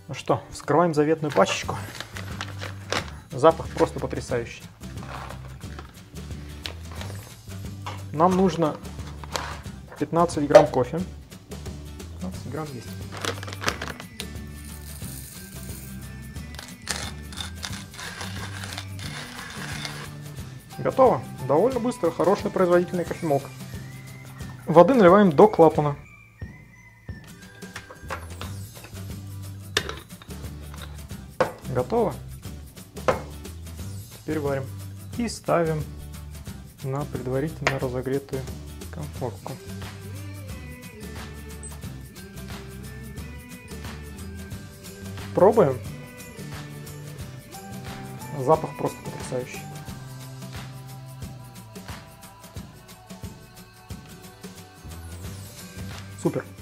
Ну что, вскрываем заветную пачечку. Запах просто потрясающий. Нам нужно 15 грамм кофе. 15 грамм есть. Готово. Довольно быстро, хорошая производительная кофемолка. Воды наливаем до клапана. Готово. Теперь варим. И ставим на предварительно разогретую конфорку. Пробуем. Запах просто потрясающий. Супер.